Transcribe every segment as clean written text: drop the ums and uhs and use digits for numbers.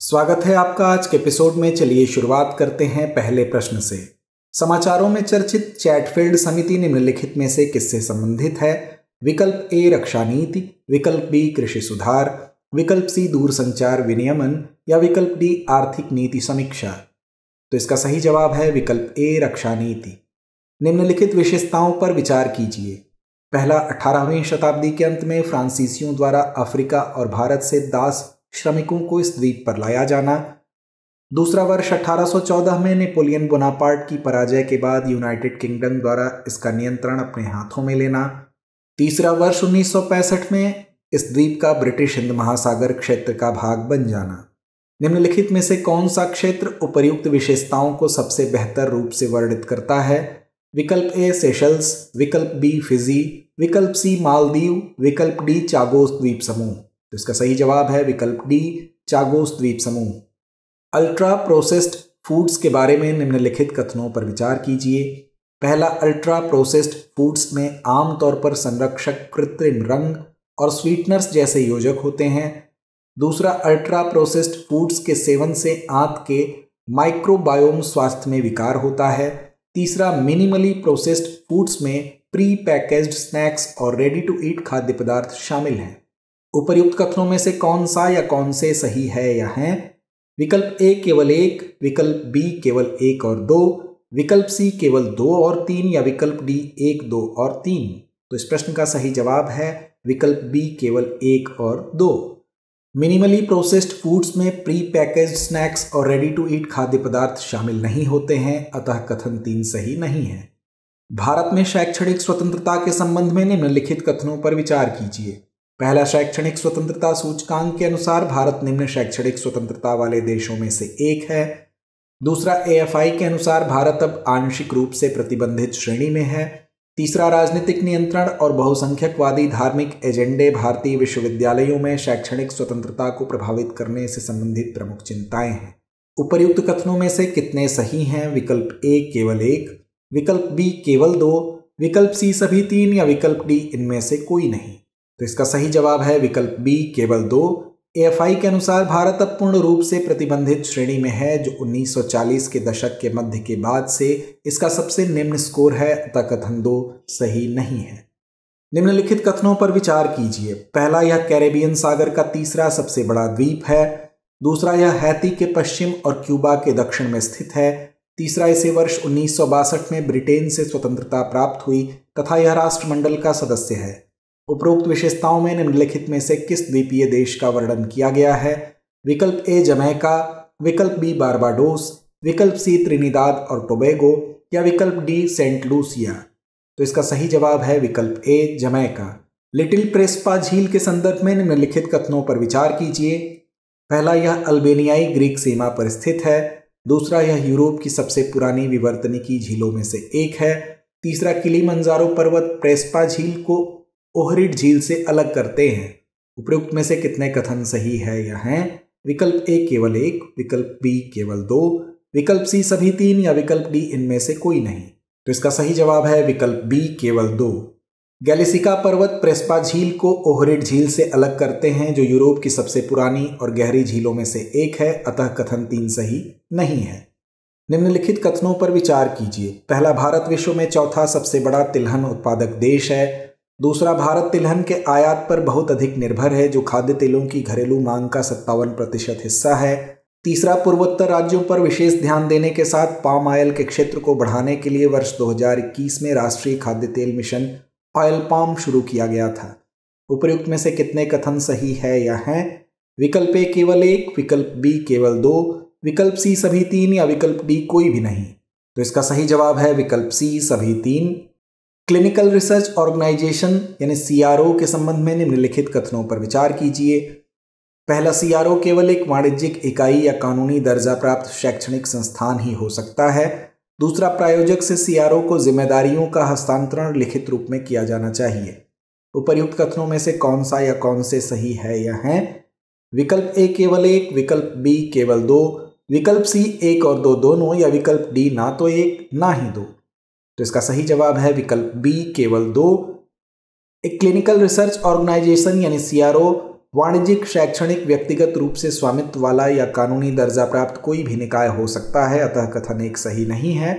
स्वागत है आपका आज के एपिसोड में। चलिए शुरुआत करते हैं पहले प्रश्न से। समाचारों में चर्चित चैटफील्ड समिति निम्नलिखित में से किससे संबंधित है? विकल्प ए रक्षा नीति, विकल्प बी कृषि सुधार, विकल्प सी दूरसंचार विनियमन या विकल्प डी आर्थिक नीति समीक्षा। तो इसका सही जवाब है विकल्प ए रक्षा नीति। निम्नलिखित विशेषताओं पर विचार कीजिए। पहला, 18वीं शताब्दी के अंत में फ्रांसीसियों द्वारा अफ्रीका और भारत से दास श्रमिकों को इस द्वीप पर लाया जाना। दूसरा वर्ष 1814 में नेपोलियन बोनापार्ट की पराजय के बाद यूनाइटेड किंगडम द्वारा इसका नियंत्रण अपने हाथों में लेना। तीसरा वर्ष 1965 में इस द्वीप का ब्रिटिश हिंद महासागर क्षेत्र का भाग बन जाना। निम्नलिखित में से कौन सा क्षेत्र उपर्युक्त विशेषताओं को सबसे बेहतर रूप से वर्णित करता है? विकल्प ए सेशल्स, विकल्प बी फिजी, विकल्प सी मालदीव, विकल्प डी चागोस द्वीप समूह। तो इसका सही जवाब है विकल्प डी चागोस द्वीप समूह। अल्ट्रा प्रोसेस्ड फूड्स के बारे में निम्नलिखित कथनों पर विचार कीजिए। पहला, अल्ट्रा प्रोसेस्ड फूड्स में आमतौर पर संरक्षक, कृत्रिम रंग और स्वीटनर्स जैसे योजक होते हैं। दूसरा, अल्ट्रा प्रोसेस्ड फूड्स के सेवन से आंत के माइक्रोबायोम स्वास्थ्य में विकार होता है। तीसरा, मिनिमली प्रोसेस्ड फूड्स में प्री पैकेज्ड स्नैक्स और रेडी टू ईट खाद्य पदार्थ शामिल हैं। उपर्युक्त कथनों में से कौन सा या कौन से सही है या हैं? विकल्प ए केवल एक, विकल्प बी केवल एक और दो, विकल्प सी केवल दो और तीन या विकल्प डी एक, दो और तीन। तो इस प्रश्न का सही जवाब है विकल्प बी केवल एक और दो। मिनिमली प्रोसेस्ड फूड्स में प्री पैकेज्ड स्नैक्स और रेडी टू ईट खाद्य पदार्थ शामिल नहीं होते हैं, अतः कथन 3 सही नहीं है। भारत में शैक्षणिक स्वतंत्रता के संबंध में निम्नलिखित कथनों पर विचार कीजिए। पहला, शैक्षणिक स्वतंत्रता सूचकांक के अनुसार भारत निम्न शैक्षणिक स्वतंत्रता वाले देशों में से एक है। दूसरा, AFI के अनुसार भारत अब आंशिक रूप से प्रतिबंधित श्रेणी में है। तीसरा, राजनीतिक नियंत्रण और बहुसंख्यकवादी धार्मिक एजेंडे भारतीय विश्वविद्यालयों में शैक्षणिक स्वतंत्रता को प्रभावित करने से संबंधित प्रमुख चिंताएं हैं। उपर्युक्त कथनों में से कितने सही हैं? विकल्प ए केवल एक, विकल्प बी केवल दो, विकल्प सी सभी तीन या विकल्प डी इनमें से कोई नहीं। तो इसका सही जवाब है विकल्प बी केवल दो। AFI के अनुसार भारत अब पूर्ण रूप से प्रतिबंधित श्रेणी में है, जो 1940 के दशक के मध्य के बाद से इसका सबसे निम्न स्कोर है, अतः कथन 2 सही नहीं है। निम्नलिखित कथनों पर विचार कीजिए। पहला, यह कैरेबियन सागर का तीसरा सबसे बड़ा द्वीप है। दूसरा, यह हैती के पश्चिम और क्यूबा के दक्षिण में स्थित है। तीसरा, इसे वर्ष 1962 में ब्रिटेन से स्वतंत्रता प्राप्त हुई तथा यह राष्ट्रमंडल का सदस्य है। उपरोक्त विशेषताओं में निम्नलिखित में से किस द्वीपीय देश का वर्णन किया गया है? विकल्प ए जमैका, विकल्प बी बारबाडोस, विकल्प सी त्रिनिदाद और टोबैगो या विकल्प डी सेंट लूसिया। तो इसका सही जवाब है विकल्प ए जमैका। लिटिल प्रेस्पा झील के संदर्भ में निम्नलिखित कथनों पर विचार कीजिए। पहला, यह अल्बेनियाई ग्रीक सीमा पर स्थित है। दूसरा, यह यूरोप की सबसे पुरानी विवर्तनिकी झीलों में से एक है। तीसरा, किलिमंजारो पर्वत प्रेस्पा झील को ओहरिड झील से अलग करते हैं। उपयुक्त में से कितने कथन सही है या हैं? विकल्प ए केवल एक, विकल्प बी केवल दो, विकल्प सी सभी तीन या विकल्प डी इनमें से कोई नहीं। तो इसका सही जवाब है विकल्प बी केवल दो। गैलिसिका पर्वत प्रेस्पा झील को ओहरिड झील से अलग करते हैं, जो यूरोप की सबसे पुरानी और गहरी झीलों में से एक है, अतः कथन 3 सही नहीं है। निम्नलिखित कथनों पर विचार कीजिए। पहला, भारत विश्व में चौथा सबसे बड़ा तिलहन उत्पादक देश है। दूसरा, भारत तिलहन के आयात पर बहुत अधिक निर्भर है, जो खाद्य तेलों की घरेलू मांग का 57% हिस्सा है। तीसरा, पूर्वोत्तर राज्यों पर विशेष ध्यान देने के साथ पाम ऑयल के क्षेत्र को बढ़ाने के लिए वर्ष 2021 में राष्ट्रीय खाद्य तेल मिशन ऑयल पाम शुरू किया गया था। उपर्युक्त में से कितने कथन सही है या हैं? विकल्प ए केवल एक, विकल्प बी केवल दो, विकल्प सी सभी तीन या विकल्प डी कोई भी नहीं। तो इसका सही जवाब है विकल्प सी सभी तीन। क्लिनिकल रिसर्च ऑर्गेनाइजेशन यानी CRO के संबंध में निम्नलिखित कथनों पर विचार कीजिए। पहला, CRO केवल एक वाणिज्यिक इकाई या कानूनी दर्जा प्राप्त शैक्षणिक संस्थान ही हो सकता है। दूसरा, प्रायोजक से CRO को जिम्मेदारियों का हस्तांतरण लिखित रूप में किया जाना चाहिए। उपर्युक्त कथनों में से कौन सा या कौन से सही है या हैं? विकल्प ए केवल एक, विकल्प बी केवल दो, विकल्प सी एक और दो दोनों या विकल्प डी ना तो एक ना ही दो। तो इसका सही जवाब है विकल्प बी केवल दो। एक क्लिनिकल रिसर्च ऑर्गेनाइजेशन यानी CRO वाणिज्यिक, शैक्षणिक, व्यक्तिगत रूप से स्वामित्व वाला या कानूनी दर्जा प्राप्त कोई भी निकाय हो सकता है, अतः कथन एक सही नहीं है।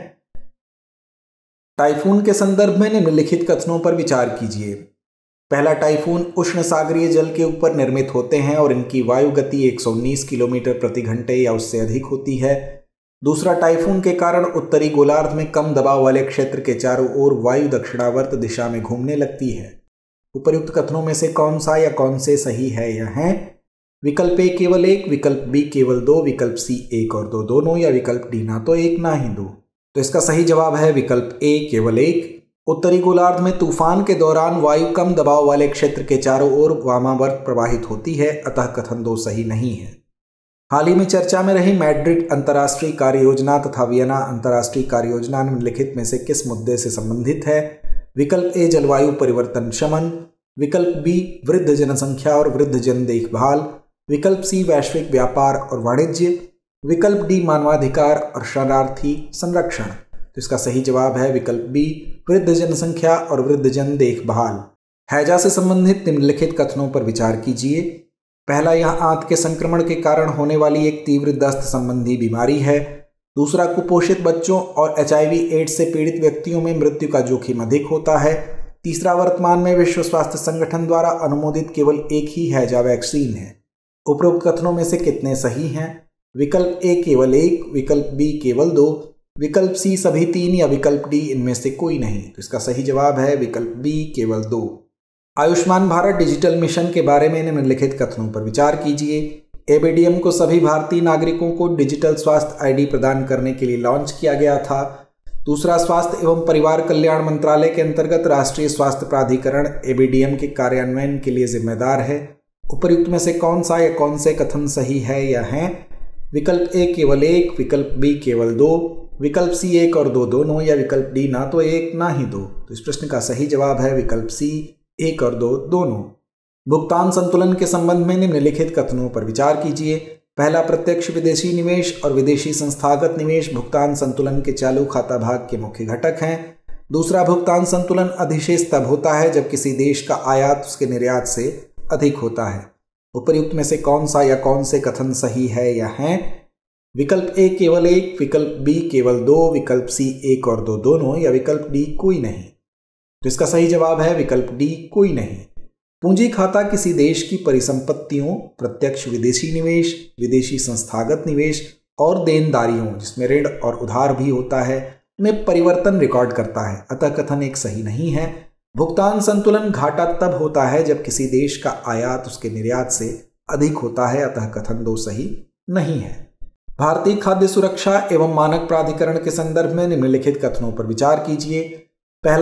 टाइफून के संदर्भ में निम्नलिखित कथनों पर विचार कीजिए। पहला, टाइफून उष्ण सागरीय जल के ऊपर निर्मित होते हैं और इनकी वायु गति 119 किलोमीटर प्रति घंटे या उससे अधिक होती है। दूसरा, टाइफून के कारण उत्तरी गोलार्ध में कम दबाव वाले क्षेत्र के चारों ओर वायु दक्षिणावर्त दिशा में घूमने लगती है। उपर्युक्त कथनों में से कौन सा या कौन से सही है या हैं? विकल्प ए केवल एक, विकल्प बी केवल दो, विकल्प सी एक और दो दोनों, या विकल्प डी ना तो एक ना ही दो। तो इसका सही जवाब है विकल्प ए केवल एक। उत्तरी गोलार्ध में तूफान के दौरान वायु कम दबाव वाले क्षेत्र के चारों ओर वामावर्त प्रवाहित होती है, अतः कथन दो सही नहीं है। हाल ही में चर्चा में रही मैड्रिड अंतर्राष्ट्रीय कार्य योजना तथा वियना अंतर्राष्ट्रीय कार्य योजना निम्नलिखित में से किस मुद्दे से संबंधित है? विकल्प ए जलवायु परिवर्तन शमन, विकल्प बी वृद्ध जनसंख्या और वृद्ध जन देखभाल, विकल्प सी वैश्विक व्यापार और वाणिज्य, विकल्प डी मानवाधिकार और शरणार्थी संरक्षण। तो इसका सही जवाब है विकल्प बी वृद्ध जनसंख्या और वृद्ध जन देखभाल। हैजा से संबंधित निम्नलिखित कथनों पर विचार कीजिए। पहला, यह आंत के संक्रमण के कारण होने वाली एक तीव्र दस्त संबंधी बीमारी है। दूसरा, कुपोषित बच्चों और HIV एड्स से पीड़ित व्यक्तियों में मृत्यु का जोखिम अधिक होता है। तीसरा, वर्तमान में विश्व स्वास्थ्य संगठन द्वारा अनुमोदित केवल एक ही हैजा वैक्सीन है। उपरोक्त कथनों में से कितने सही हैं? विकल्प ए केवल एक, विकल्प बी केवल दो, विकल्प सी सभी तीन, या विकल्प डी इनमें से कोई नहीं। तो इसका सही जवाब है विकल्प बी केवल दो। आयुष्मान भारत डिजिटल मिशन के बारे में निम्नलिखित कथनों पर विचार कीजिए। एबीडीएम को सभी भारतीय नागरिकों को डिजिटल स्वास्थ्य आईडी प्रदान करने के लिए लॉन्च किया गया था। दूसरा, स्वास्थ्य एवं परिवार कल्याण मंत्रालय के अंतर्गत राष्ट्रीय स्वास्थ्य प्राधिकरण एबीडीएम के कार्यान्वयन के लिए जिम्मेदार है। उपर्युक्त में से कौन सा या कौन से कथन सही है या हैं? विकल्प ए केवल एक, विकल्प बी केवल दो, विकल्प सी एक और दो दोनों, या विकल्प डी ना तो एक ना ही दो। तो इस प्रश्न का सही जवाब है विकल्प सी एक और दो दोनों। भुगतान संतुलन के संबंध में निम्नलिखित कथनों पर विचार कीजिए। पहला, प्रत्यक्ष विदेशी निवेश और विदेशी संस्थागत निवेश भुगतान संतुलन के चालू खाता भाग के मुख्य घटक हैं। दूसरा, भुगतान संतुलन अधिशेष तब होता है जब किसी देश का आयात उसके निर्यात से अधिक होता है। उपर्युक्त में से कौन सा या कौन से कथन सही है या हैं? विकल्प ए केवल एक, विकल्प बी केवल दो, विकल्प सी एक और दो दोनों, या विकल्प डी कोई नहीं। तो इसका सही जवाब है विकल्प डी कोई नहीं। पूंजी खाता किसी देश की परिसंपत्तियों, प्रत्यक्ष विदेशी निवेश, विदेशी संस्थागत निवेश और देनदारियों, जिसमें ऋण और उधार भी होता है, में परिवर्तन रिकॉर्ड करता है, अतः कथन एक सही नहीं है। भुगतान संतुलन घाटा तब होता है जब किसी देश का आयात उसके निर्यात से अधिक होता है, अतः कथन दो सही नहीं है। भारतीय खाद्य सुरक्षा एवं मानक प्राधिकरण के संदर्भ में निम्नलिखित कथनों पर विचार कीजिए। पहला,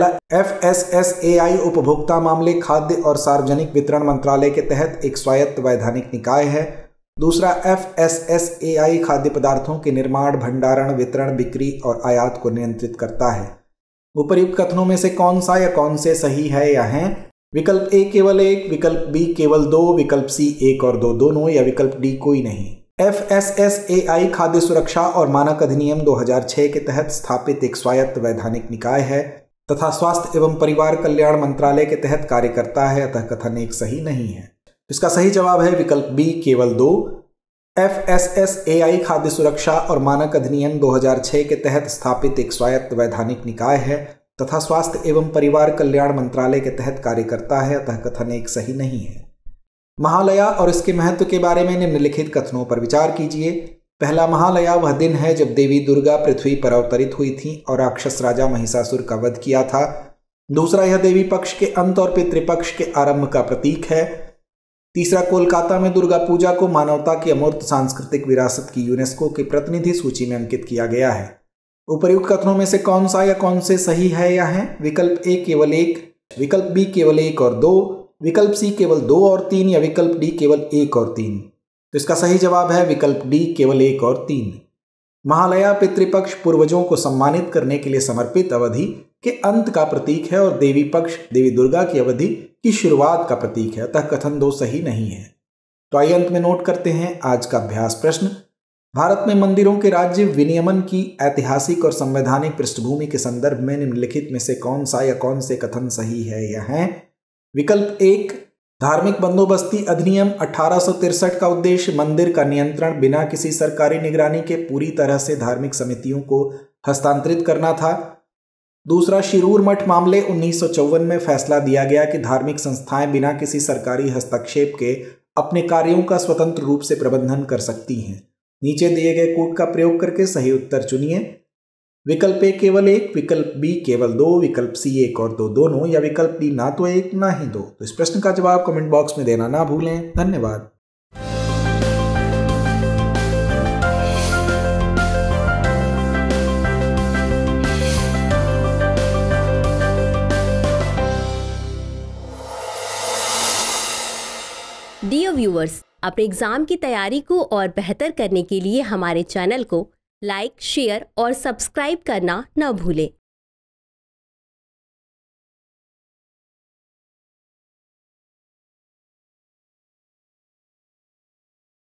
FSSAI उपभोक्ता मामले, खाद्य और सार्वजनिक वितरण मंत्रालय के तहत एक स्वायत्त वैधानिक निकाय है। दूसरा, FSSAI खाद्य पदार्थों के निर्माण, भंडारण, वितरण, बिक्री और आयात को नियंत्रित करता है। उपर्युक्त कथनों में से कौन सा या कौन से सही है या हैं? विकल्प ए केवल एक, विकल्प बी केवल दो, विकल्प सी एक और दो दोनों, या विकल्प डी कोई नहीं। FSSAI खाद्य सुरक्षा और मानक अधिनियम 2006 के तहत स्थापित एक स्वायत्त वैधानिक निकाय है तथा स्वास्थ्य एवं परिवार कल्याण मंत्रालय के तहत कार्य करता है, अतः कथन एक सही नहीं है। इसका सही जवाब है विकल्प बी केवल दो। FSSAI खाद्य सुरक्षा और मानक अधिनियम 2006 के तहत स्थापित एक स्वायत्त वैधानिक निकाय है तथा स्वास्थ्य एवं परिवार कल्याण मंत्रालय के तहत कार्य करता है, अतः कथन एक सही नहीं है। महालया और इसके महत्व के बारे में निम्नलिखित कथनों पर विचार कीजिए। पहला, महालया वह दिन है जब देवी दुर्गा पृथ्वी पर अवतरित हुई थी और राक्षस राजा महिषासुर का वध किया था। दूसरा, यह देवी पक्ष के अंत और पितृपक्ष के आरंभ का प्रतीक है। तीसरा, कोलकाता में दुर्गा पूजा को मानवता की अमूर्त सांस्कृतिक विरासत की यूनेस्को की प्रतिनिधि सूची में अंकित किया गया है। उपर्युक्त कथनों में से कौन सा या कौन से सही है या हैं? विकल्प ए केवल एक, विकल्प बी केवल एक और दो, विकल्प सी केवल दो और तीन, या विकल्प डी केवल एक और तीन। तो इसका सही जवाब है विकल्प डी केवल एक और तीन। महालया पितृपक्ष पूर्वजों को सम्मानित करने के लिए समर्पित अवधि के अंत का प्रतीक है और देवी पक्ष देवी दुर्गा की अवधि की शुरुआत का प्रतीक है, अतः कथन दो सही नहीं है। तो आइए अंत में नोट करते हैं आज का अभ्यास प्रश्न। भारत में मंदिरों के राज्य विनियमन की ऐतिहासिक और संवैधानिक पृष्ठभूमि के संदर्भ में निम्नलिखित में से कौन सा या कौन से कथन सही है या हैं? विकल्प एक, धार्मिक बंदोबस्ती अधिनियम 1863 का उद्देश्य मंदिर का नियंत्रण बिना किसी सरकारी निगरानी के पूरी तरह से धार्मिक समितियों को हस्तांतरित करना था। दूसरा, शिरूर मठ मामले 1954 में फैसला दिया गया कि धार्मिक संस्थाएं बिना किसी सरकारी हस्तक्षेप के अपने कार्यों का स्वतंत्र रूप से प्रबंधन कर सकती हैं। नीचे दिए गए कोड का प्रयोग करके सही उत्तर चुनिए। विकल्प ए केवल 1, विकल्प बी केवल 2, विकल्प सी 1 और 2 दोनों, या विकल्प डी ना तो 1 ना ही 2। तो इस प्रश्न का जवाब कमेंट बॉक्स में देना ना भूलें। धन्यवाद। डियर व्यूअर्स, अपने एग्जाम की तैयारी को और बेहतर करने के लिए हमारे चैनल को लाइक, शेयर और सब्सक्राइब करना न भूलें।